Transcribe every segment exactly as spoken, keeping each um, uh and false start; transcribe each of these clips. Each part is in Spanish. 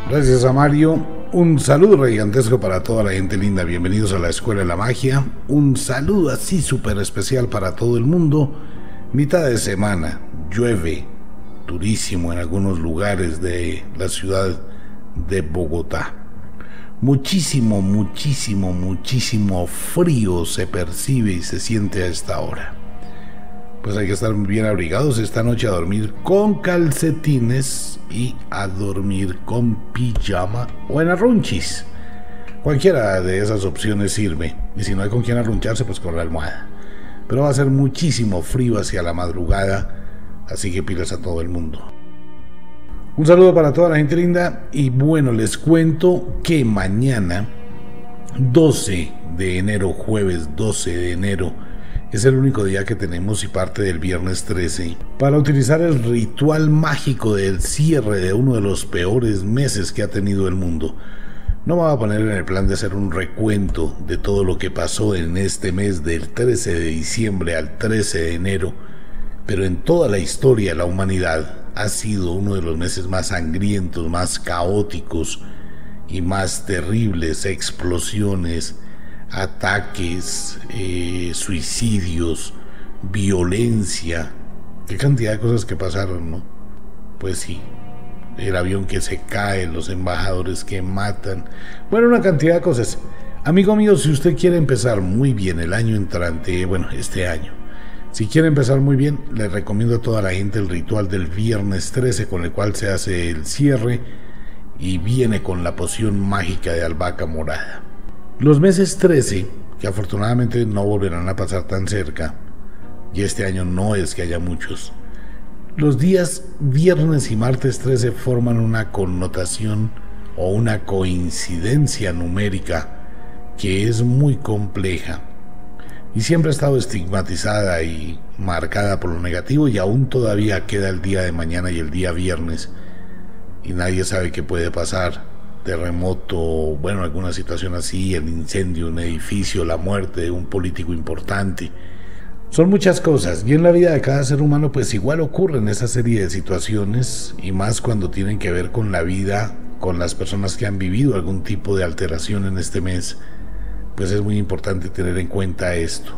Gracias a Mario. Un saludo gigantesco para toda la gente linda. Bienvenidos a la Escuela de la Magia. Un saludo así súper especial para todo el mundo. Mitad de semana, llueve durísimo en algunos lugares de la ciudad de Bogotá. Muchísimo, muchísimo, muchísimo frío se percibe y se siente a esta hora. Pues hay que estar bien abrigados esta noche, a dormir con calcetines y a dormir con pijama o en arrunchis. Cualquiera de esas opciones sirve, y si no hay con quien arruncharse, pues con la almohada. Pero va a ser muchísimo frío hacia la madrugada, así que pilas a todo el mundo. Un saludo para toda la gente linda, y bueno, les cuento que mañana, doce de enero, jueves doce de enero, es el único día que tenemos y parte del viernes trece para utilizar el ritual mágico del cierre de uno de los peores meses que ha tenido el mundo. No me voy a poner en el plan de hacer un recuento de todo lo que pasó en este mes del trece de diciembre al trece de enero, pero en toda la historia de la humanidad ha sido uno de los meses más sangrientos, más caóticos y más terribles. Explosiones, ataques, eh, suicidios, violencia, qué cantidad de cosas que pasaron, ¿no? Pues sí, el avión que se cae, los embajadores que matan, bueno, una cantidad de cosas. Amigo mío, si usted quiere empezar muy bien el año entrante, bueno, este año, si quiere empezar muy bien, le recomiendo a toda la gente el ritual del viernes trece, con el cual se hace el cierre y viene con la poción mágica de albahaca morada. Los meses trece, que afortunadamente no volverán a pasar tan cerca, y este año no es que haya muchos, los días viernes y martes trece forman una connotación o una coincidencia numérica que es muy compleja y siempre ha estado estigmatizada y marcada por lo negativo, y aún todavía queda el día de mañana y el día viernes y nadie sabe qué puede pasar. Terremoto, bueno, alguna situación así, el incendio de un edificio, la muerte de un político importante. Son muchas cosas, y en la vida de cada ser humano pues igual ocurren esa serie de situaciones, y más cuando tienen que ver con la vida, con las personas que han vivido algún tipo de alteración en este mes. Pues es muy importante tener en cuenta esto.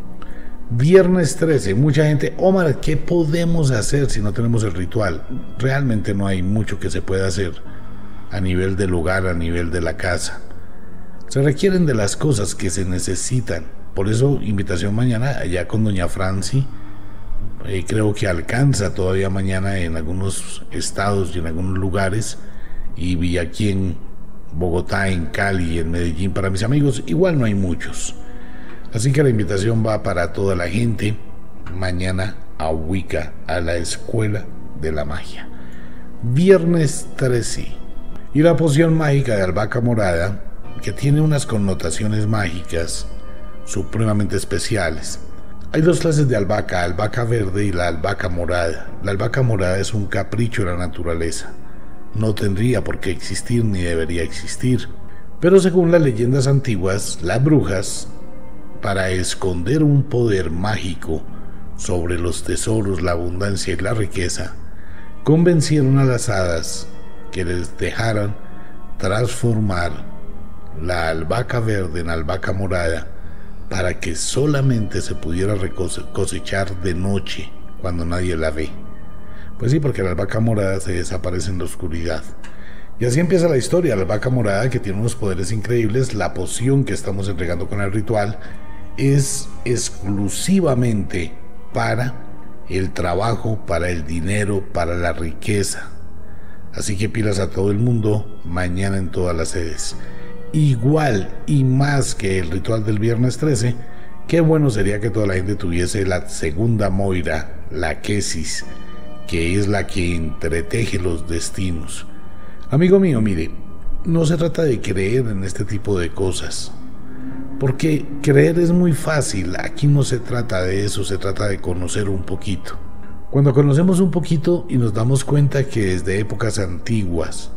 Viernes trece, mucha gente, Omar, ¿qué podemos hacer si no tenemos el ritual? Realmente no hay mucho que se pueda hacer a nivel del hogar, a nivel de la casa. Se requieren de las cosas que se necesitan. Por eso, invitación mañana allá con doña Franci. Eh, creo que alcanza todavía mañana en algunos estados y en algunos lugares. Y vi aquí en Bogotá, en Cali, en Medellín, para mis amigos, igual no hay muchos. Así que la invitación va para toda la gente mañana a Wicca, a la Escuela de la Magia. Viernes trece. Y la poción mágica de albahaca morada, que tiene unas connotaciones mágicas supremamente especiales. Hay dos clases de albahaca, albahaca verde y la albahaca morada. La albahaca morada es un capricho de la naturaleza. No tendría por qué existir ni debería existir. Pero según las leyendas antiguas, las brujas, para esconder un poder mágico sobre los tesoros, la abundancia y la riqueza, convencieron a las hadas que les dejaran transformar la albahaca verde en albahaca morada para que solamente se pudiera cosechar de noche cuando nadie la ve. Pues sí, porque la albahaca morada se desaparece en la oscuridad. Y así empieza la historia. La albahaca morada, que tiene unos poderes increíbles. La poción que estamos entregando con el ritual es exclusivamente para el trabajo, para el dinero, para la riqueza. Así que pilas a todo el mundo mañana en todas las sedes. Igual y más que el ritual del viernes trece, qué bueno sería que toda la gente tuviese la segunda Moira, la Quesis, que es la que entreteje los destinos. Amigo mío, mire, no se trata de creer en este tipo de cosas, porque creer es muy fácil. Aquí no se trata de eso, se trata de conocer un poquito. Cuando conocemos un poquito y nos damos cuenta que desde épocas antiguas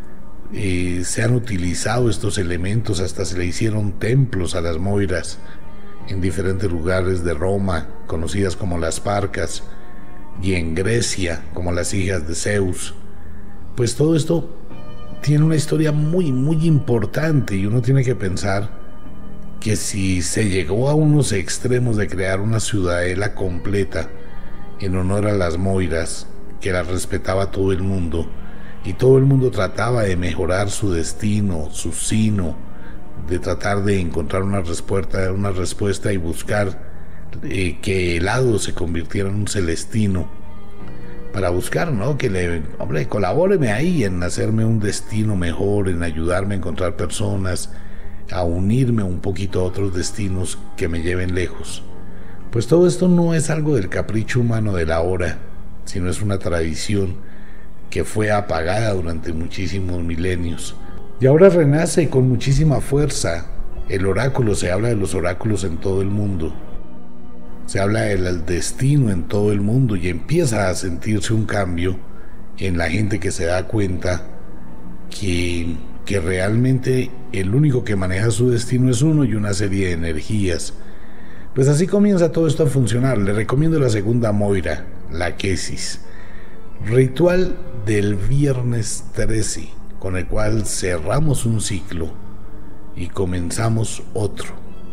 eh, se han utilizado estos elementos, hasta se le hicieron templos a las moiras en diferentes lugares de Roma, conocidas como las Parcas, y en Grecia como las hijas de Zeus. Pues todo esto tiene una historia muy, muy importante y uno tiene que pensar que si se llegó a unos extremos de crear una ciudadela completa en honor a las Moiras, que las respetaba todo el mundo, y todo el mundo trataba de mejorar su destino, su sino, de tratar de encontrar una respuesta, una respuesta y buscar eh, que el hado se convirtiera en un celestino, para buscar, ¿no? Que le, hombre, colabóreme ahí en hacerme un destino mejor, en ayudarme a encontrar personas, a unirme un poquito a otros destinos que me lleven lejos. Pues todo esto no es algo del capricho humano de la hora, sino es una tradición que fue apagada durante muchísimos milenios y ahora renace con muchísima fuerza. El oráculo, se habla de los oráculos en todo el mundo, se habla del destino en todo el mundo y empieza a sentirse un cambio en la gente que se da cuenta que, que realmente el único que maneja su destino es uno y una serie de energías. Pues así comienza todo esto a funcionar. Le recomiendo la segunda Moira, la Quesis, ritual del viernes trece, con el cual cerramos un ciclo y comenzamos otro.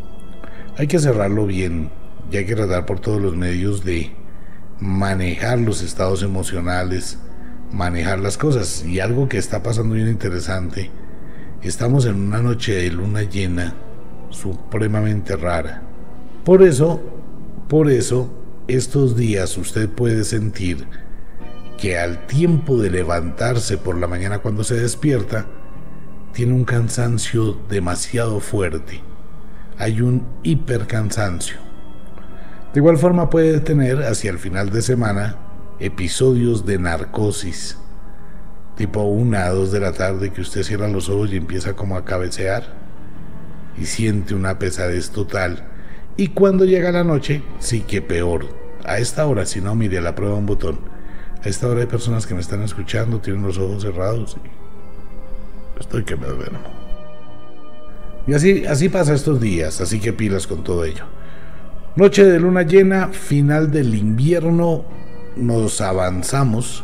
Hay que cerrarlo bien y hay que tratar por todos los medios de manejar los estados emocionales, manejar las cosas. Y algo que está pasando bien interesante, estamos en una noche de luna llena supremamente rara. Por eso, por eso, estos días usted puede sentir que al tiempo de levantarse por la mañana cuando se despierta, tiene un cansancio demasiado fuerte. Hay un hipercansancio. De igual forma puede tener hacia el final de semana episodios de narcosis, tipo una a dos de la tarde, que usted cierra los ojos y empieza como a cabecear y siente una pesadez total. Y cuando llega la noche, sí que peor. A esta hora, si no, mire, la prueba un botón. A esta hora hay personas que me están escuchando, tienen los ojos cerrados y estoy que me duermo. Y así, así pasa estos días, así que pilas con todo ello. Noche de luna llena, final del invierno, nos avanzamos.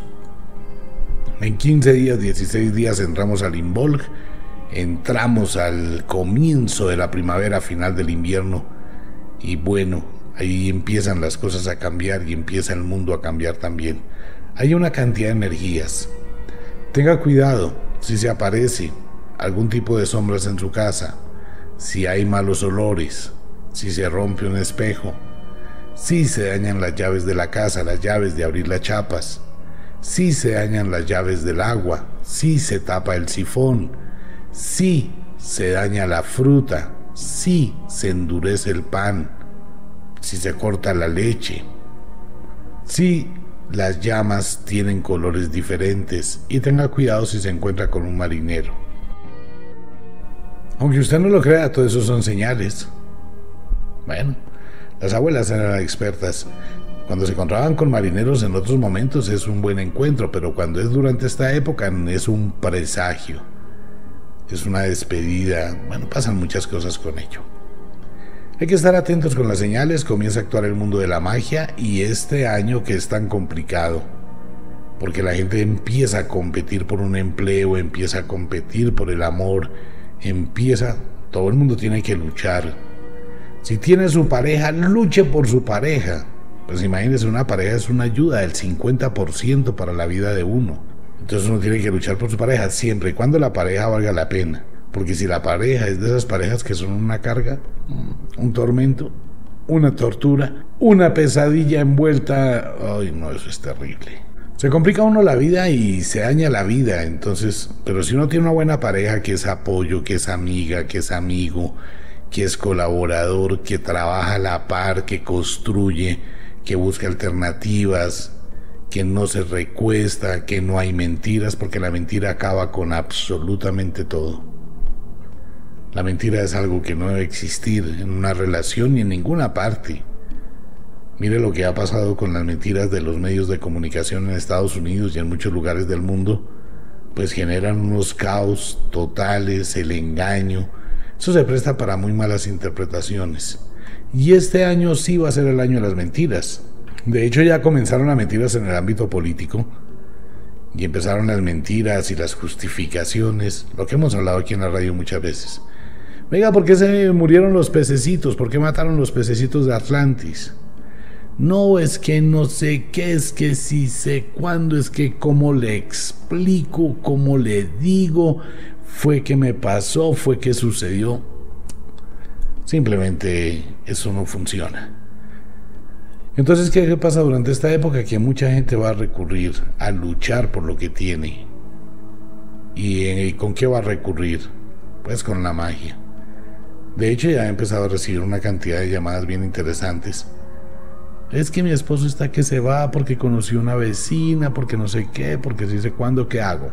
En quince días, dieciséis días entramos al Imbolc, entramos al comienzo de la primavera, final del invierno. Y bueno, ahí empiezan las cosas a cambiar y empieza el mundo a cambiar también. Hay una cantidad de energías. Tenga cuidado si se aparece algún tipo de sombras en su casa, si hay malos olores, si se rompe un espejo, si se dañan las llaves de la casa, las llaves de abrir las chapas, si se dañan las llaves del agua, si se tapa el sifón, si se daña la fruta, si se endurece el pan, si se corta la leche, si las llamas tienen colores diferentes, y tenga cuidado si se encuentra con un marinero. Aunque usted no lo crea, todo eso son señales. Bueno, las abuelas eran expertas. Cuando se encontraban con marineros en otros momentos es un buen encuentro, pero cuando es durante esta época es un presagio, es una despedida. Bueno, pasan muchas cosas con ello. Hay que estar atentos con las señales. Comienza a actuar el mundo de la magia, y este año que es tan complicado, porque la gente empieza a competir por un empleo, empieza a competir por el amor, empieza, todo el mundo tiene que luchar. Si tiene su pareja, luche por su pareja. Pues imagínense, una pareja es una ayuda del cincuenta por ciento para la vida de uno. Entonces uno tiene que luchar por su pareja siempre y cuando la pareja valga la pena. Porque si la pareja es de esas parejas que son una carga, un tormento, una tortura, una pesadilla envuelta, ay no, eso es terrible. Se complica uno la vida y se daña la vida. Entonces, pero si uno tiene una buena pareja que es apoyo, que es amiga, que es amigo, que es colaborador, que trabaja a la par, que construye, que busca alternativas, que no se recuesta, que no hay mentiras, porque la mentira acaba con absolutamente todo. La mentira es algo que no debe existir en una relación ni en ninguna parte. Mire lo que ha pasado con las mentiras de los medios de comunicación en Estados Unidos y en muchos lugares del mundo, pues generan unos caos totales, el engaño. Eso se presta para muy malas interpretaciones. Y este año sí va a ser el año de las mentiras. De hecho, ya comenzaron las mentiras en el ámbito político. y empezaron las mentiras y las justificaciones, lo que hemos hablado aquí en la radio muchas veces. Venga, ¿por qué se murieron los pececitos? ¿Por qué mataron los pececitos de Atlantis? No, es que no sé qué, es que sí sé cuándo, es que cómo le explico, cómo le digo, fue que me pasó, fue que sucedió. Simplemente eso no funciona. Entonces, ¿qué pasa durante esta época? Que mucha gente va a recurrir a luchar por lo que tiene. ¿Y con qué va a recurrir? Pues con la magia. De hecho, ya he empezado a recibir una cantidad de llamadas bien interesantes. Es que mi esposo está que se va porque conoció una vecina, porque no sé qué, porque sí sé cuándo, ¿qué hago?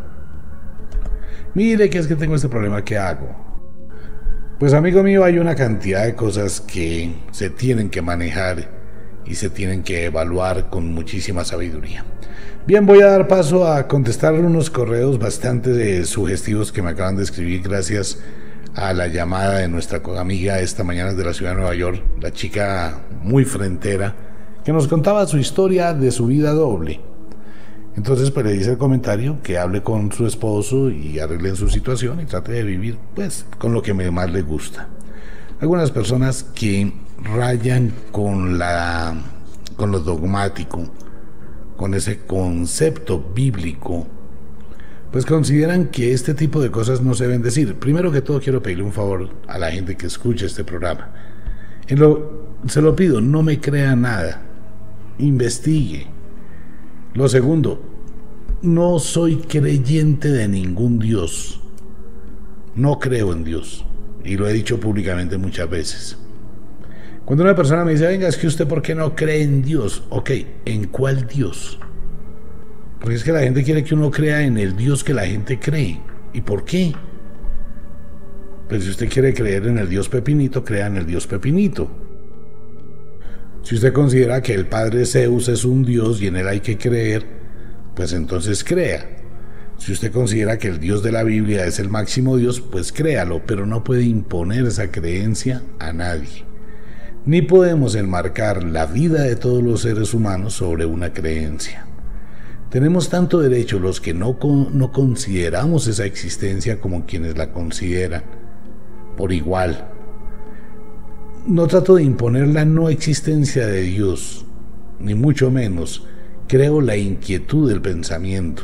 Mire que es que tengo este problema, ¿qué hago? Pues amigo mío, hay una cantidad de cosas que se tienen que manejar y se tienen que evaluar con muchísima sabiduría. Bien, voy a dar paso a contestar unos correos bastante sugestivos que me acaban de escribir gracias a la llamada de nuestra amiga esta mañana de la ciudad de Nueva York, la chica muy frentera, que nos contaba su historia de su vida doble. Entonces pues le dice el comentario que hable con su esposo y arreglen su situación y trate de vivir pues con lo que más le gusta. Algunas personas que rayan con la con lo dogmático, con ese concepto bíblico, pues consideran que este tipo de cosas no se deben decir. Primero que todo quiero pedirle un favor a la gente que escucha este programa. En lo, se lo pido, no me crea nada, investigue. Lo segundo, no soy creyente de ningún Dios, no creo en Dios, y lo he dicho públicamente muchas veces. Cuando una persona me dice, venga, es que usted ¿por qué no cree en Dios? Ok, ¿en cuál Dios? Porque es que la gente quiere que uno crea en el Dios que la gente cree. ¿Y por qué? Pues si usted quiere creer en el Dios Pepinito, crea en el Dios Pepinito. Si usted considera que el padre Zeus es un Dios y en él hay que creer, pues entonces crea. Si usted considera que el Dios de la Biblia es el máximo Dios, pues créalo, pero no puede imponer esa creencia a nadie. Ni podemos enmarcar la vida de todos los seres humanos sobre una creencia. Tenemos tanto derecho los que no, no consideramos esa existencia como quienes la consideran, por igual. No trato de imponer la no existencia de Dios, ni mucho menos. Creo la inquietud del pensamiento.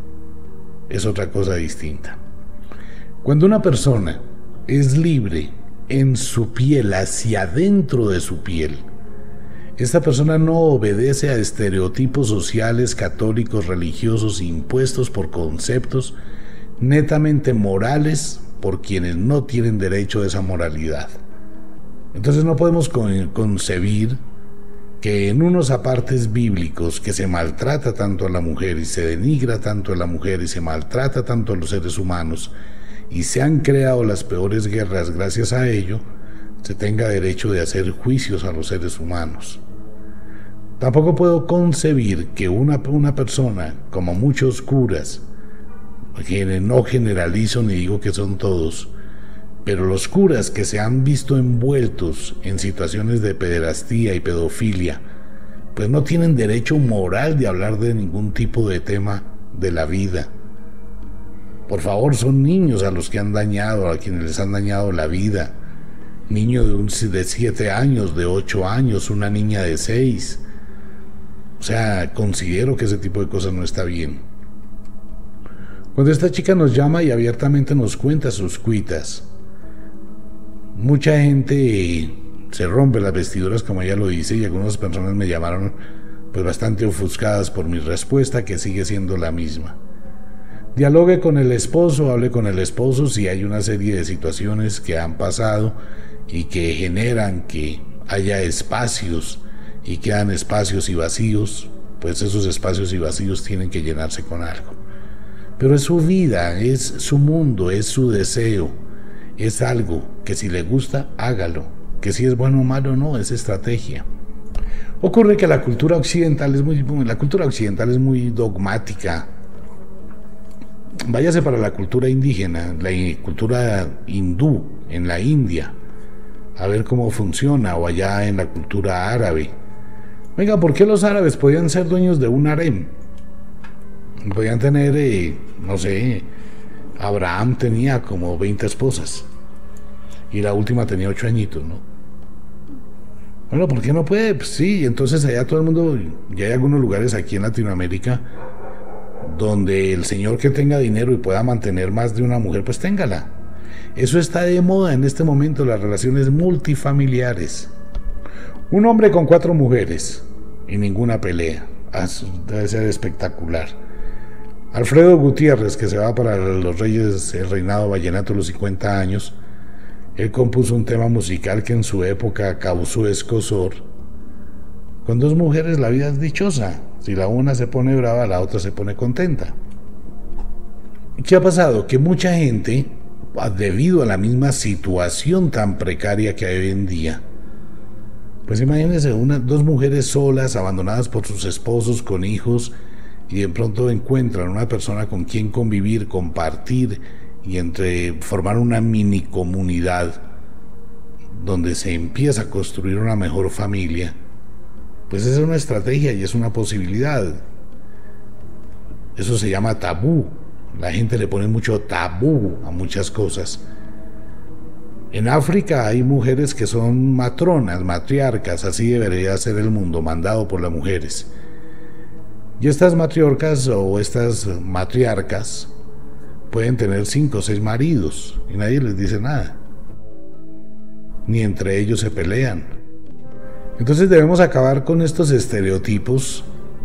Es otra cosa distinta. Cuando una persona es libre en su piel, hacia adentro de su piel, esta persona no obedece a estereotipos sociales, católicos, religiosos, impuestos por conceptos netamente morales por quienes no tienen derecho a esa moralidad. Entonces no podemos con- concebir que en unos apartes bíblicos que se maltrata tanto a la mujer y se denigra tanto a la mujer y se maltrata tanto a los seres humanos y se han creado las peores guerras gracias a ello, se tenga derecho de hacer juicios a los seres humanos. Tampoco puedo concebir que una, una persona, como muchos curas, que no generalizo ni digo que son todos, pero los curas que se han visto envueltos en situaciones de pederastía y pedofilia, pues no tienen derecho moral de hablar de ningún tipo de tema de la vida. Por favor, son niños a los que han dañado, a quienes les han dañado la vida. Niño de, un, de siete años, de ocho años, una niña de seis. O sea, considero que ese tipo de cosas no está bien. Cuando esta chica nos llama y abiertamente nos cuenta sus cuitas, mucha gente se rompe las vestiduras, como ella lo dice, y algunas personas me llamaron pues bastante ofuscadas por mi respuesta, que sigue siendo la misma. Dialogue con el esposo, hable con el esposo si hay una serie de situaciones que han pasado y que generan que haya espacios y quedan espacios y vacíos, pues esos espacios y vacíos tienen que llenarse con algo. Pero es su vida, es su mundo, es su deseo, es algo que si le gusta, hágalo, que si es bueno o malo no, es estrategia. Ocurre que la cultura occidental es muy, la cultura occidental es muy dogmática. Váyase para la cultura indígena, la cultura hindú en la India, a ver cómo funciona, o allá en la cultura árabe. Venga, ¿por qué los árabes podían ser dueños de un harem? Podían tener, eh, no sé, Abraham tenía como veinte esposas y la última tenía ocho añitos, ¿no? Bueno, ¿por qué no puede? Pues sí, entonces allá todo el mundo, ya hay algunos lugares aquí en Latinoamérica donde el señor que tenga dinero y pueda mantener más de una mujer, pues téngala. Eso está de moda en este momento, las relaciones multifamiliares. Un hombre con cuatro mujeres y ninguna pelea. Debe ser espectacular. Alfredo Gutiérrez, que se va para los Reyes, el reinado vallenato, los cincuenta años, él compuso un tema musical que en su época causó escozor. Con dos mujeres la vida es dichosa. Si la una se pone brava, la otra se pone contenta. ¿Qué ha pasado? Que mucha gente, debido a la misma situación tan precaria que hay hoy en día, pues imagínense, una, dos mujeres solas, abandonadas por sus esposos, con hijos, y de pronto encuentran una persona con quien convivir, compartir, y entre formar una mini comunidad donde se empieza a construir una mejor familia. Pues esa es una estrategia y es una posibilidad. Eso se llama tabú. La gente le pone mucho tabú a muchas cosas. En África hay mujeres que son matronas, matriarcas, así debería ser el mundo, mandado por las mujeres. Y estas matriarcas o estas matriarcas pueden tener cinco o seis maridos y nadie les dice nada. Ni entre ellos se pelean. Entonces debemos acabar con estos estereotipos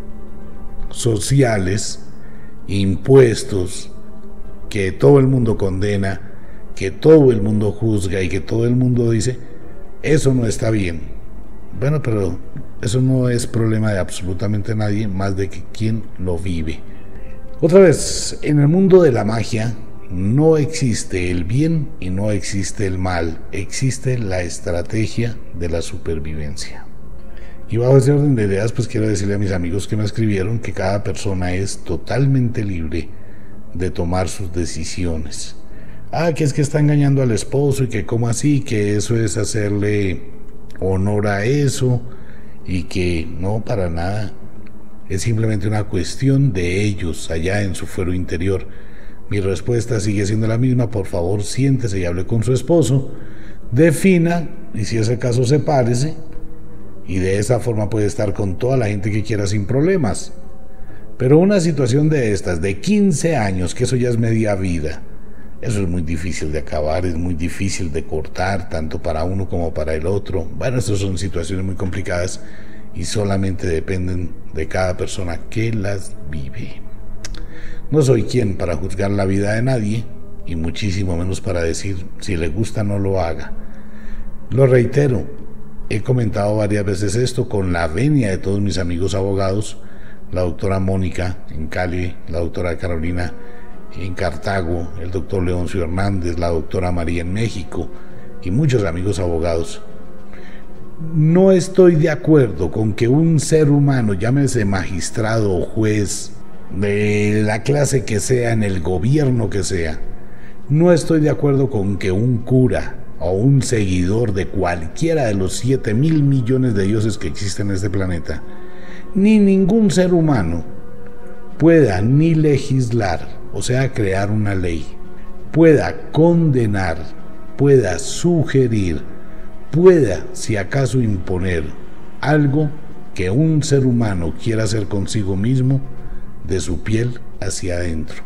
sociales, impuestos, que todo el mundo condena, que todo el mundo juzga y que todo el mundo dice, eso no está bien. Bueno, pero eso no es problema de absolutamente nadie más de que quien lo vive. Otra vez, en el mundo de la magia no existe el bien y no existe el mal, existe la estrategia de la supervivencia. Y bajo ese orden de ideas, pues quiero decirle a mis amigos que me escribieron que cada persona es totalmente libre de tomar sus decisiones. Ah, que es que está engañando al esposo y que cómo así, que eso es hacerle honor a eso y que no, para nada. Es simplemente una cuestión de ellos allá en su fuero interior. Mi respuesta sigue siendo la misma. Por favor, siéntese y hable con su esposo, defina y si es el caso sepárese y de esa forma puede estar con toda la gente que quiera sin problemas. Pero una situación de estas, de quince años, que eso ya es media vida, eso es muy difícil de acabar, es muy difícil de cortar, tanto para uno como para el otro. Bueno, estas son situaciones muy complicadas y solamente dependen de cada persona que las vive. No soy quien para juzgar la vida de nadie, y muchísimo menos para decir si le gusta no lo haga. Lo reitero, he comentado varias veces esto con la venia de todos mis amigos abogados, la doctora Mónica en Cali, la doctora Carolina en Cartago, el doctor Leoncio Hernández, la doctora María en México y muchos amigos abogados. No estoy de acuerdo con que un ser humano, llámese magistrado o juez, de la clase que sea, en el gobierno que sea, no estoy de acuerdo con que un cura o un seguidor de cualquiera de los siete mil millones de dioses que existen en este planeta, ni ningún ser humano pueda ni legislar, o sea, crear una ley, pueda condenar, pueda sugerir, pueda, si acaso, imponer algo que un ser humano quiera hacer consigo mismo de su piel hacia adentro.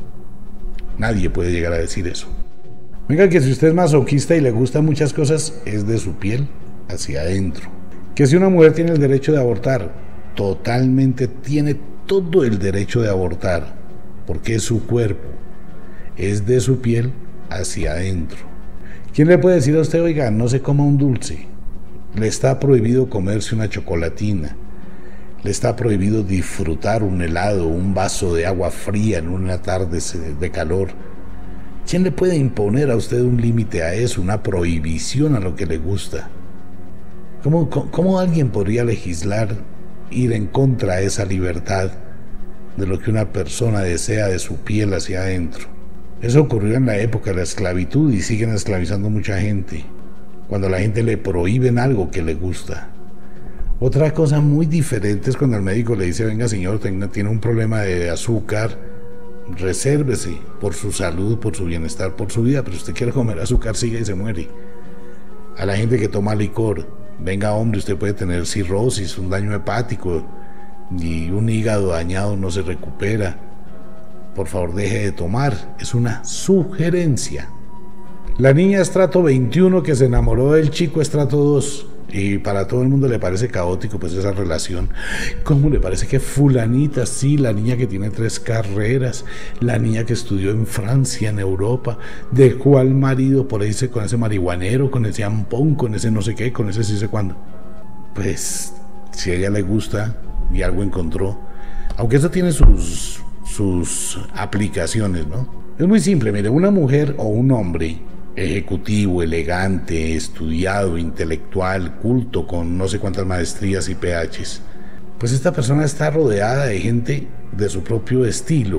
Nadie puede llegar a decir eso. Venga, que si usted es masoquista y le gustan muchas cosas, es de su piel hacia adentro. Que si una mujer tiene el derecho de abortar, totalmente tiene todo el derecho de abortar, porque es su cuerpo, es de su piel hacia adentro. ¿Quién le puede decir a usted, oiga, no se coma un dulce? Le está prohibido comerse una chocolatina, le está prohibido disfrutar un helado, un vaso de agua fría en una tarde de calor. ¿Quién le puede imponer a usted un límite a eso, una prohibición a lo que le gusta? ¿Cómo, cómo alguien podría legislar, ir en contra de esa libertad de lo que una persona desea de su piel hacia adentro? Eso ocurrió en la época de la esclavitud y siguen esclavizando mucha gente, cuando a la gente le prohíben algo que le gusta. Otra cosa muy diferente es cuando el médico le dice, venga señor, tiene un problema de azúcar, resérvese por su salud, por su bienestar, por su vida, pero si usted quiere comer azúcar, siga y se muere. A la gente que toma licor, venga hombre, usted puede tener cirrosis, un daño hepático y un hígado dañado no se recupera. Por favor, deje de tomar, es una sugerencia. La niña estrato veintiuno que se enamoró del chico estrato dos y para todo el mundo le parece caótico pues esa relación. ¿Cómo le parece que fulanita, sí, la niña que tiene tres carreras, la niña que estudió en Francia, en Europa, dejó al marido por ahí con ese marihuanero, con ese ampón, con ese no sé qué, con ese sí sé cuándo? Pues si a ella le gusta y algo encontró, aunque eso tiene sus, sus aplicaciones, ¿no? Es muy simple, mire, una mujer o un hombre ejecutivo, elegante, estudiado, intelectual, culto, con no sé cuántas maestrías y P Hs, pues esta persona está rodeada de gente de su propio estilo,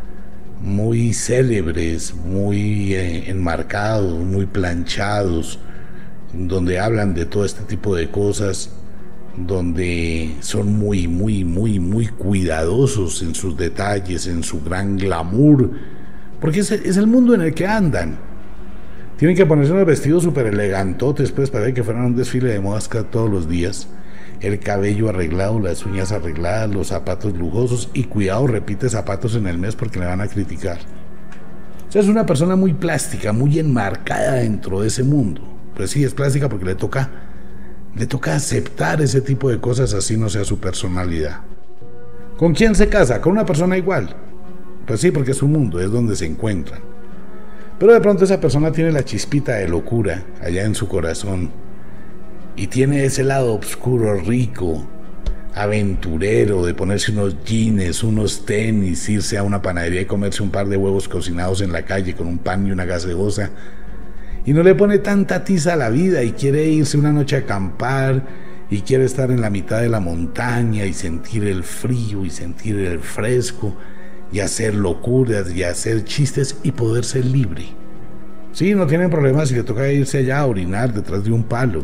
muy célebres, muy eh, enmarcados, muy planchados, donde hablan de todo este tipo de cosas, donde son muy, muy, muy, muy cuidadosos en sus detalles, en su gran glamour, porque es, es el mundo en el que andan. Tienen que ponerse unos vestidos súper elegantotes, pues, para que fueran un desfile de modas todos los días. El cabello arreglado, las uñas arregladas, los zapatos lujosos. Y cuidado, repite zapatos en el mes porque le van a criticar. O sea, es una persona muy plástica, muy enmarcada dentro de ese mundo. Pues sí, es plástica porque le toca, le toca aceptar ese tipo de cosas, así no sea su personalidad. ¿Con quién se casa? ¿Con una persona igual? Pues sí, porque es su mundo, es donde se encuentran. Pero de pronto esa persona tiene la chispita de locura allá en su corazón y tiene ese lado oscuro, rico, aventurero, de ponerse unos jeans, unos tenis, irse a una panadería y comerse un par de huevos cocinados en la calle con un pan y una gaseosa, y no le pone tanta tiza a la vida y quiere irse una noche a acampar y quiere estar en la mitad de la montaña y sentir el frío y sentir el fresco y hacer locuras y hacer chistes y poder ser libre. Sí, no tienen problemas si le toca irse allá a orinar detrás de un palo.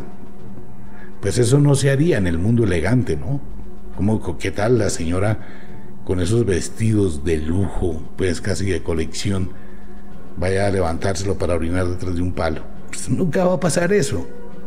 Pues eso no se haría en el mundo elegante, ¿no? Como, ¿qué tal la señora con esos vestidos de lujo, pues casi de colección, vaya a levantárselo para orinar detrás de un palo? Pues nunca va a pasar eso.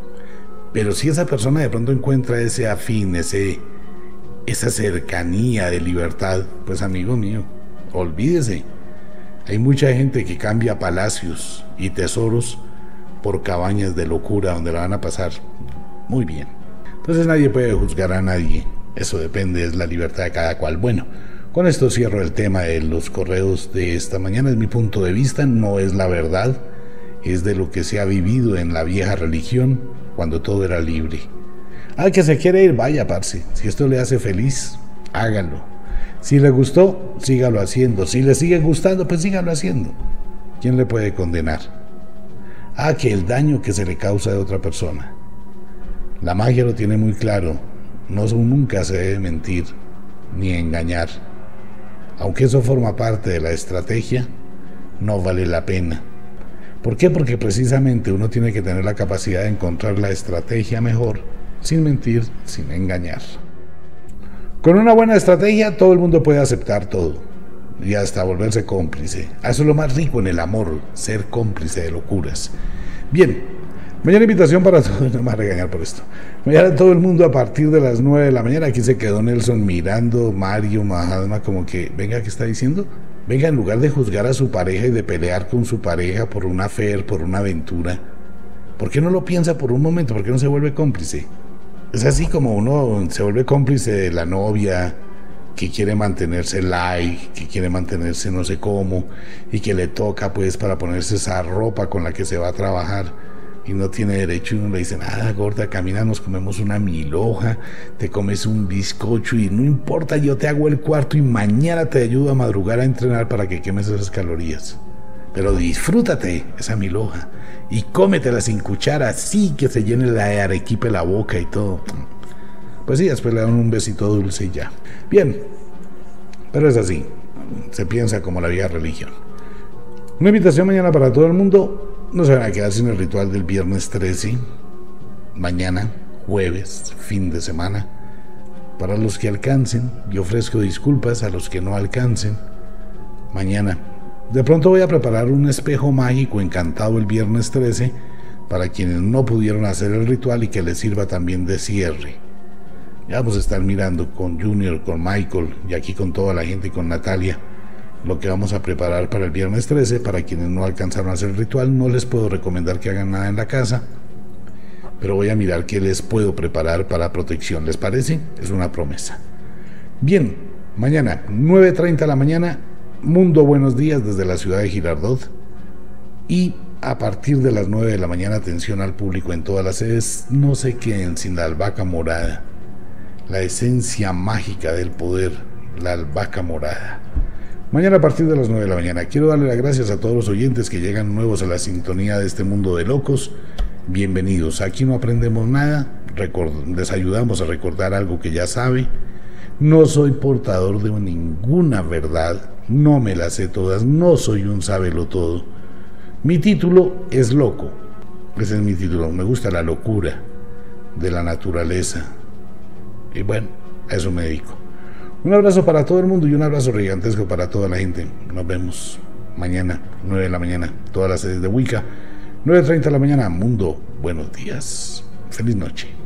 Pero si esa persona de pronto encuentra ese afín, ese, esa cercanía de libertad, pues amigo mío, olvídese, hay mucha gente que cambia palacios y tesoros por cabañas de locura donde la van a pasar muy bien. Entonces nadie puede juzgar a nadie, eso depende, es la libertad de cada cual. Bueno, con esto cierro el tema de los correos de esta mañana. Es mi punto de vista, no es la verdad, es de lo que se ha vivido en la vieja religión cuando todo era libre. Ah, que se quiere ir, vaya, parce, si esto le hace feliz, hágalo. Si le gustó, sígalo haciendo. Si le sigue gustando, pues sígalo haciendo. ¿Quién le puede condenar? Ah, que el daño que se le causa de otra persona. La magia lo tiene muy claro. No, nunca se debe mentir ni engañar. Aunque eso forma parte de la estrategia, no vale la pena. ¿Por qué? Porque precisamente uno tiene que tener la capacidad de encontrar la estrategia mejor, sin mentir, sin engañar. Con una buena estrategia todo el mundo puede aceptar todo y hasta volverse cómplice. Eso es lo más rico en el amor, ser cómplice de locuras. Bien, mañana invitación para todos, no me voy a regañar por esto. Mañana todo el mundo a partir de las nueve de la mañana. Aquí se quedó Nelson mirando, Mario, Mahatma, como que, venga, ¿qué está diciendo? Venga, en lugar de juzgar a su pareja y de pelear con su pareja por una affair, por una aventura, ¿por qué no lo piensa por un momento? ¿Por qué no se vuelve cómplice? Es así como uno se vuelve cómplice de la novia que quiere mantenerse light, que quiere mantenerse no sé cómo, y que le toca pues para ponerse esa ropa con la que se va a trabajar y no tiene derecho, y uno le dice, nada, gorda, camina, nos comemos una milhoja, te comes un bizcocho y no importa, yo te hago el cuarto y mañana te ayudo a madrugar a entrenar para que quemes esas calorías. Pero disfrútate esa milhoja y cómetela sin cuchara, así que se llene la de arequipe la boca y todo. Pues sí, después le dan un besito dulce y ya. Bien, pero es así, se piensa como la vieja religión. Una invitación mañana para todo el mundo. No se van a quedar sin el ritual del viernes trece. Mañana, jueves, fin de semana. para los que alcancen, y ofrezco disculpas a los que no alcancen. Mañana, de pronto voy a preparar un espejo mágico encantado el viernes trece para quienes no pudieron hacer el ritual y que les sirva también de cierre. Ya vamos a estar mirando con Junior, con Michael y aquí con toda la gente y con Natalia lo que vamos a preparar para el viernes trece. Para quienes no alcanzaron a hacer el ritual, no les puedo recomendar que hagan nada en la casa, pero voy a mirar qué les puedo preparar para protección. ¿Les parece? Es una promesa. Bien, mañana, nueve treinta de la mañana, Mundo Buenos Días desde la ciudad de Girardot. Y a partir de las nueve de la mañana, atención al público en todas las sedes, no se queden sin la albahaca morada, la esencia mágica del poder, la albahaca morada. Mañana a partir de las nueve de la mañana. Quiero darle las gracias a todos los oyentes que llegan nuevos a la sintonía de este mundo de locos. Bienvenidos. Aquí no aprendemos nada, les ayudamos a recordar algo que ya sabe. No soy portador de ninguna verdad, no me las sé todas, no soy un sábelo-todo. Mi título es loco, ese es mi título, me gusta la locura de la naturaleza. Y bueno, a eso me dedico. Un abrazo para todo el mundo y un abrazo gigantesco para toda la gente. Nos vemos mañana, nueve de la mañana, todas las sedes de Wicca. nueve treinta de la mañana, Mundo Buenos Días. Feliz noche.